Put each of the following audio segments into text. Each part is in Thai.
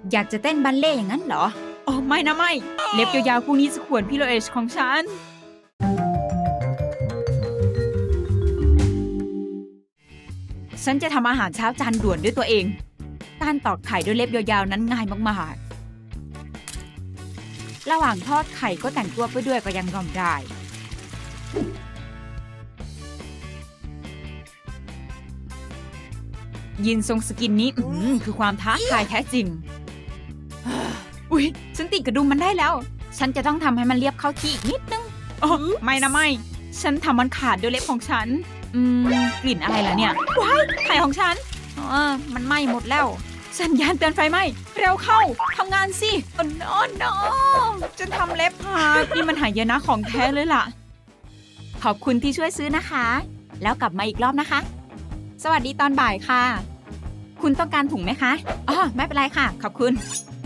อยากจะเต้นบัลเล่ต์อย่างนั้นเหรอโอ้ไม่นะไม่เล็บยาวๆพวกนี้จะข่วนพิโลเอชของฉันฉันจะทำอาหารเช้าจานด่วนด้วยตัวเองการตอกไข่ด้วยเล็บยาวๆนั้นง่ายมากๆระหว่างทอดไข่ก็แต่งตัวไปด้วยก็ยังยอมได้ยินทรงสกินนี้คือความท้าทายแท้จริงอุ๊ยฉันติดกระดุมมันได้แล้วฉันจะต้องทำให้มันเรียบเข้าที่อีกนิดนึงโอ้ไม่นะไม่ฉันทำมันขาดด้วยเล็บของฉันกลิ่นอะไรล่ะเนี่ยว้ายไข่ของฉันมันไหม้หมดแล้วสัญญาณเตือนไฟไหม้เร็วเข้าทำงานสิโอ้โนจะทำเล็บหักนี่มันหายนะของแท้เลยล่ะขอบคุณที่ช่วยซื้อนะคะแล้วกลับมาอีกรอบนะคะสวัสดีตอนบ่ายค่ะคุณต้องการถุงไหมคะอ๋อไม่เป็นไรค่ะขอบคุณ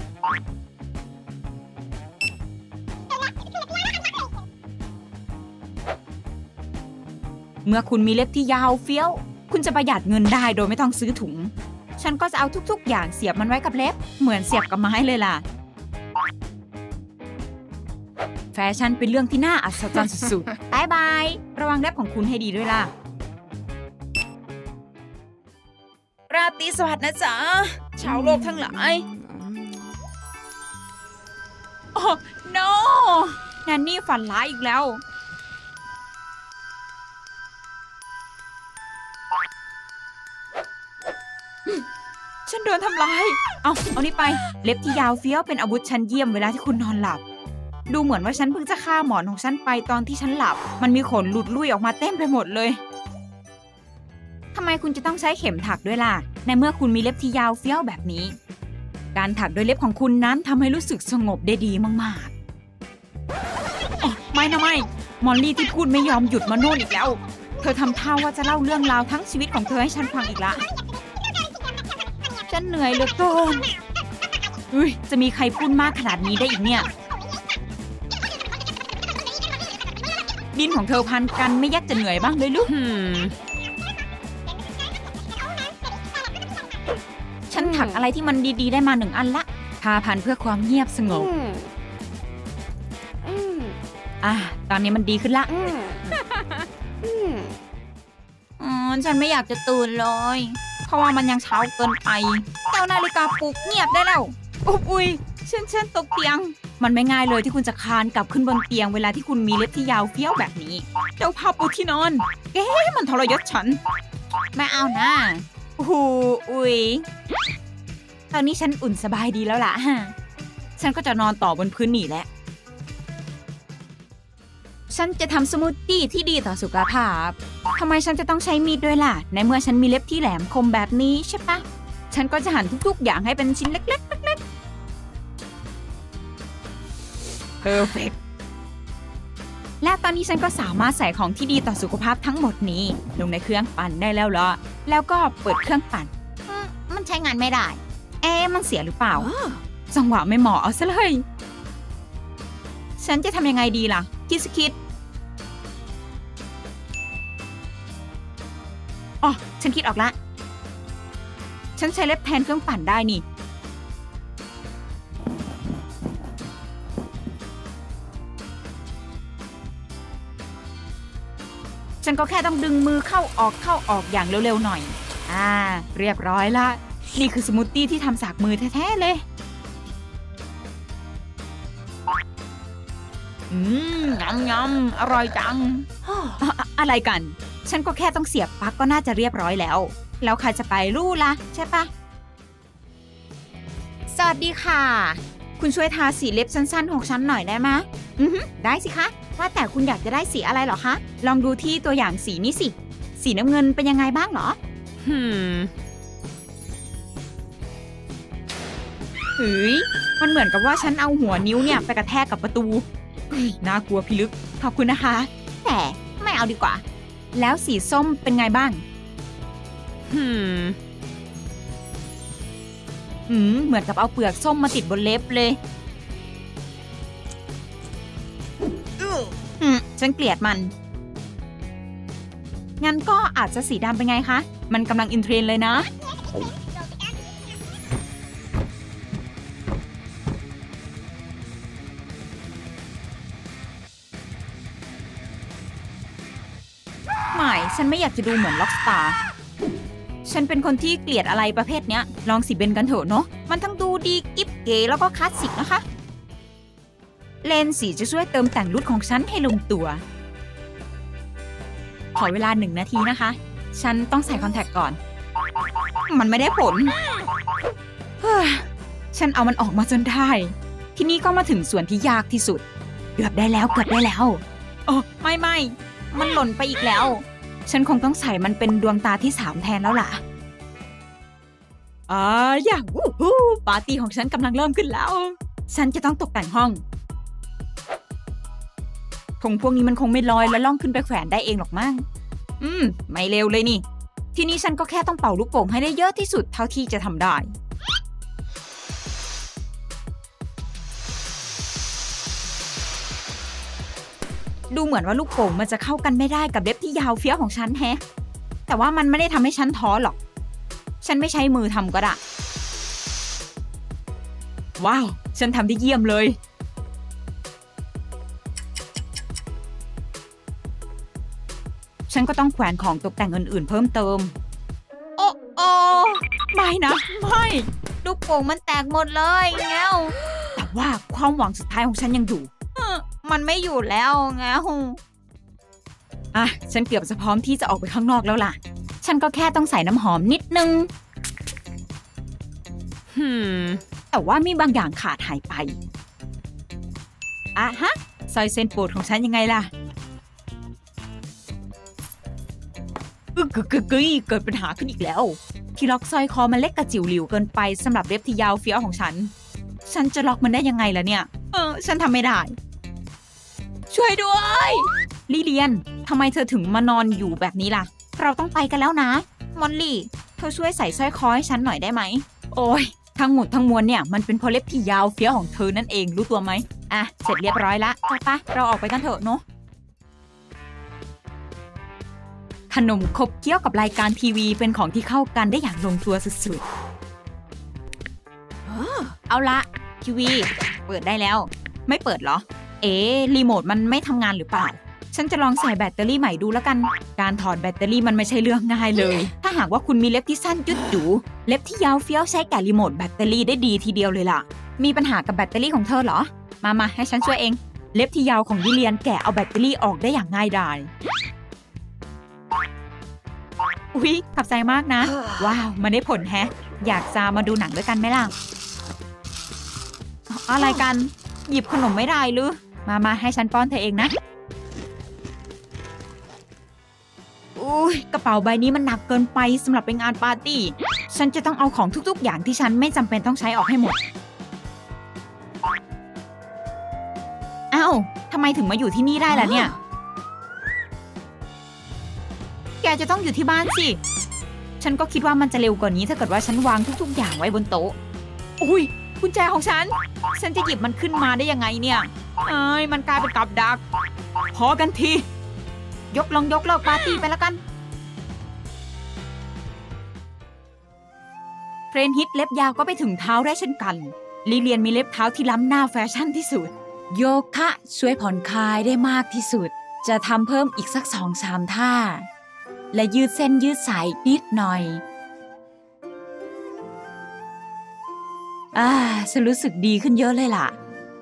เมื่อคุณมีเล็บที่ยาวเฟี้ยวคุณจะประหยัดเงินได้โดยไม่ต้องซื้อถุงฉันก็จะเอาทุกๆอย่างเสียบมันไว้กับเล็บเหมือนเสียบกับไม้เลยล่ะแฟชั่นเป็นเรื่องที่น่าอัศจรรย์สุดๆบ๊ายบายระวังเล็บของคุณให้ดีด้วยล่ะราตรีสวัสดิ์นะจ๊ะชาวโลกทั้งหลายโอ้ no แนนนี่ฝันร้ายอีกแล้วฉันโดนทำร้ายเอานี่ไปเล็บที่ยาวเฟี้ยวเป็นอาวุธชั้นเยี่ยมเวลาที่คุณนอนหลับดูเหมือนว่าฉันเพิ่งจะฆ่าหมอนของฉันไปตอนที่ฉันหลับมันมีขนหลุดลุ่ยออกมาเต็มไปหมดเลยทำไมคุณจะต้องใช้เข็มถักด้วยล่ะในเมื่อคุณมีเล็บที่ยาวเฟี้ยวแบบนี้การถักด้วยเล็บของคุณนั้นทำให้รู้สึกสงบได้ดีมากๆไม่นะไม่มอลลี่ที่พูดไม่ยอมหยุดมาโน่นอีกแล้วเธอทำท่าว่าจะเล่าเรื่องราวทั้งชีวิตของเธอให้ฉันฟังอีกละฉันเหนื่อยเหลือเกินจะมีใครพูดมากขนาดนี้ได้อีกเนี่ยดินของเธอพันกันไม่ยักจะเหนื่อยบ้างเลยลูกฉันถักอะไรที่มันดีๆได้มา1 อันละทาพันเพื่อความเงียบสงบตอนนี้มันดีขึ้นละฉันไม่อยากจะตื่นเลยเพราะว่ามันยังเช้าเกินไปเจ้านาฬิกาปลุกเงียบได้แล้วอุ๊ยฉันตกเตียงมันไม่ง่ายเลยที่คุณจะคลานกลับขึ้นบนเตียงเวลาที่คุณมีเล็บที่ยาวเฟี้ยวแบบนี้เจ้าผ้าปูที่นอนมันทรยศฉันไม่เอานะอุ๊ยตอนนี้ฉันอุ่นสบายดีแล้วล่ะฉันก็จะนอนต่อบนพื้นนี่แหละฉันจะทำสมูทตี้ที่ดีต่อสุขภาพทำไมฉันจะต้องใช้มีดด้วยล่ะในเมื่อฉันมีเล็บที่แหลมคมแบบนี้ใช่ปะฉันก็จะหั่นทุกๆอย่างให้เป็นชิ้นเล็กๆPerfect และตอนนี้ฉันก็สามารถใส่ของที่ดีต่อสุขภาพทั้งหมดนี้ลงในเครื่องปั่นได้แล้วล่ะแล้วก็เปิดเครื่องปั่นมันใช้งานไม่ได้มันเสียหรือเปล่าจังหวะไม่เหมาะเอาซะเลยฉันจะทำยังไงดีล่ะคิดฉันคิดออกละฉันใช้เล็บแทนเครื่องปั่นได้นี่ฉันก็แค่ต้องดึงมือเข้าออกอย่างเร็วๆหน่อยเรียบร้อยละนี่คือสมูทตี้ที่ทำจากมือแท้ๆเลยยำอร่อยจังอะไรกันฉันก็แค่ต้องเสียบปลั๊กก็น่าจะเรียบร้อยแล้วใครจะไปรู้ล่ะใช่ปะสวัสดีค่ะคุณช่วยทาสีเล็บสั้นๆของฉันหน่อยได้ไหมได้สิคะว่าแต่คุณอยากจะได้สีอะไรเหรอคะลองดูที่ตัวอย่างสีนี้สิสีน้ำเงินเป็นยังไงบ้างเหรอมันเหมือนกับว่าฉันเอาหัวนิ้วเนี่ยไปกระแทกกับประตูน่ากลัวพิลึกขอบคุณนะคะแต่ไม่เอาดีกว่าแล้วสีส้มเป็นไงบ้างเหมือนกับเอาเปลือกส้มมาติดบนเล็บเลยฉันเกลียดมันงั้นก็อาจจะสีดำเป็นไงคะมันกำลังอินเทรนด์เลยนะฉันไม่อยากจะดูเหมือนล็อกสตาร์ฉันเป็นคนที่เกลียดอะไรประเภทเนี้ยลองสีเบนกันเถอะเนาะมันทั้งดูดีกิ๊บเก๋แล้วก็คลาสสิกนะคะเลนสีจะช่วยเติมแต่งลุคของฉันให้ลงตัวขอเวลา1 นาทีนะคะฉันต้องใส่คอนแทคก่อนมันไม่ได้ผลฉันเอามันออกมาจนได้ทีนี้ก็มาถึงส่วนที่ยากที่สุดเกือบได้แล้วโอ้ไม่มันหล่นไปอีกแล้วฉันคงต้องใส่มันเป็นดวงตาที่3แทนแล้วล่ะอย่างปาร์ตี้ของฉันกำลังเริ่มขึ้นแล้วฉันจะต้องตกแต่งห้องธงพวกนี้มันคงไม่ลอยและล่องขึ้นไปแขวนได้เองหรอกมั้งไม่เร็วเลยนี่ทีนี้ฉันก็แค่ต้องเป่าลูกโป่งให้ได้เยอะที่สุดเท่าที่จะทำได้ดูเหมือนว่าลูกโป่งมันจะเข้ากันไม่ได้กับเล็บที่ยาวเฟี้ยวของฉันแฮะแต่ว่ามันไม่ได้ทำให้ฉันท้อหรอกฉันไม่ใช้มือทำก็ได้ว้าวฉันทำได้เยี่ยมเลยฉันก็ต้องแขวนของตกแต่งอื่นๆเพิ่มเติมโอ้ไม่นะไม่ลูกโป่งมันแตกหมดเลยแง้วแต่ว่าความหวังสุดท้ายของฉันยังอยู่มันไม่อยู่แล้วแง้วฉันเกือบจะพร้อมที่จะออกไปข้างนอกแล้วล่ะฉันก็แค่ต้องใส่น้ำหอมนิดนึงแต่ว่ามีบางอย่างขาดหายไปสร้อยเส้นโปรดของฉันยังไงล่ะเกิดปัญหาขึ้นอีกแล้วที่ล็อกสร้อยคอมันเล็กกระจิ๋วหลิวเกินไปสำหรับเล็บที่ยาวเฟี้ยวของฉันจะล็อกมันได้ยังไงล่ะเนี่ยฉันทำไม่ได้ช่วยด้วยลิเลียนทำไมเธอถึงมานอนอยู่แบบนี้ล่ะเราต้องไปกันแล้วนะมอลลี่เธอช่วยใส่สร้อยคอให้ฉันหน่อยได้ไหมโอ้ยทั้งหมดทั้งมวลเนี่ยมันเป็นเพราะเล็บที่ยาวเฟี้ยวของเธอนั่นเองรู้ตัวไหมเสร็จเรียบร้อยละไปเราออกไปกันเถอะเนาะขนมขบเคี้ยวกับรายการทีวีเป็นของที่เข้ากันได้อย่างลงตัวสุดๆเอาละทีวีเปิดได้แล้วไม่เปิดเหรอรีโมทมันไม่ทำงานหรือเปล่าฉันจะลองใส่แบตเตอรี่ใหม่ดูแล้วกันการถอดแบตเตอรี่มันไม่ใช่เรื่องง่ายเลยถ้าหากว่าคุณมีเล็บที่สั้นยุดหยูเล็บที่ยาวเฟี้ยวใช้แกะรีโมทแบตเตอรี่ได้ดีทีเดียวเลยล่ะมีปัญหากับแบตเตอรี่ของเธอเหรอมาให้ฉันช่วยเองเล็บที่ยาวของลิเลียนแกะเอาแบตเตอรี่ออกได้อย่างง่ายดายอุ๊ยขอบใจมากนะว้าวมันได้ผลแฮะอยากจะมาดูหนังด้วยกันไหมล่ะอะไรกันหยิบขนมไม่ได้หรือมาให้ฉันป้อนเธอเองนะอุ๊ยกระเป๋าใบนี้มันหนักเกินไปสำหรับไปงานปาร์ตี้ฉันจะต้องเอาของทุกๆอย่างที่ฉันไม่จำเป็นต้องใช้ออกให้หมดทำไมถึงมาอยู่ที่นี่ได้ล่ะเนี่ยแกจะต้องอยู่ที่บ้านสิฉันก็คิดว่ามันจะเร็วกว่านี้ถ้าเกิดว่าฉันวางทุกๆอย่างไว้บนโต๊ะอุ้ยกุญแจของฉันจะหยิบมันขึ้นมาได้ยังไงเนี่ยมันกลายเป็นกับดักพอกันทียกเลิกปาร์ตี้ไปแล้วกันเทรนด์ฮิตเล็บยาวก็ไปถึงเท้าได้เช่นกันลิเลียนมีเล็บเท้าที่ล้ำหน้าแฟชั่นที่สุดโยคะช่วยผ่อนคลายได้มากที่สุดจะทำเพิ่มอีกสัก 2-3 ท่าและยืดเส้นยืดสายนิดหน่อยฉันรู้สึกดีขึ้นเยอะเลยล่ะ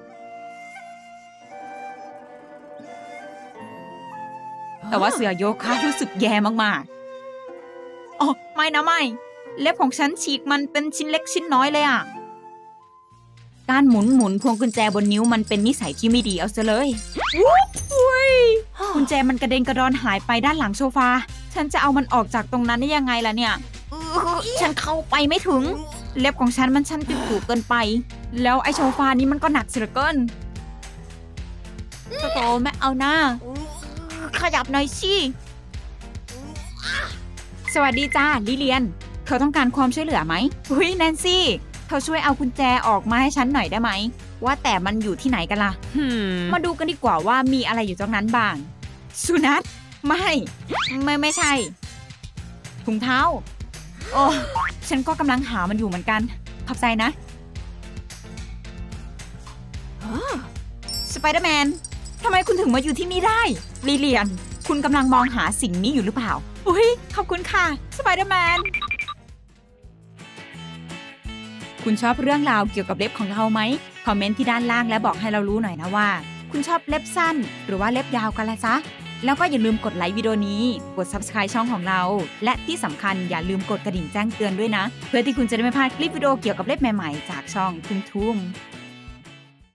แต่ว่าเสือโยคะรู้สึกแย่มากๆไม่นะไม่เล็บของฉันฉีกมันเป็นชิ้นเล็กชิ้นน้อยเลยอ่ะการหมุนพวงกุญแจบนนิ้วมันเป็นนิสัยที่ไม่ดีเอาซะเลยกุญแจมันกระเด็นกระดอนหายไปด้านหลังโซฟาฉันจะเอามันออกจากตรงนั้นได้ยังไงล่ะเนี่ยฉันเข้าไปไม่ถึงเล็บของฉันมันชั้นติดถูกเกินไปแล้วไอ้โซฟานี้มันก็หนักเสียเกินโตแม่เอาหน้าขยับหน่อยสิสวัสดีจ้าลิเลียนเธอต้องการความช่วยเหลือไหมแนนซี่เธอช่วยเอากุญแจออกมาให้ฉันหน่อยได้ไหมว่าแต่มันอยู่ที่ไหนกันล่ะมาดูกันดีกว่าว่ามีอะไรอยู่ตรงนั้นบ้างสุนัขไม่ใช่ถุงเท้าฉันก็กำลังหามันอยู่เหมือนกันขอบใจนะสไปเดอร์แมนทำไมคุณถึงมาอยู่ที่นี่ได้ลิเลียนคุณกำลังมองหาสิ่งนี้อยู่หรือเปล่าอุ้ยขอบคุณค่ะสไปเดอร์แมนคุณชอบเรื่องราวเกี่ยวกับเล็บของเราไหมคอมเมนต์ที่ด้านล่างและบอกให้เรารู้หน่อยนะว่าคุณชอบเล็บสั้นหรือว่าเล็บยาวกันละจ๊ะแล้วก็อย่าลืมกดไลค์วิดีโอนี้กด Subscribe ช่องของเราและที่สำคัญอย่าลืมกดกระดิ่งแจ้งเตือนด้วยนะเพื่อที่คุณจะได้ไม่พลาดคลิปวิดีโอเกี่ยวกับเล็บใหม่ๆจากช่องทุ่ม